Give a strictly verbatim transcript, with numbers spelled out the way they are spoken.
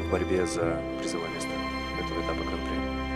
в борьбе за призовое место этого этапа Гран-при.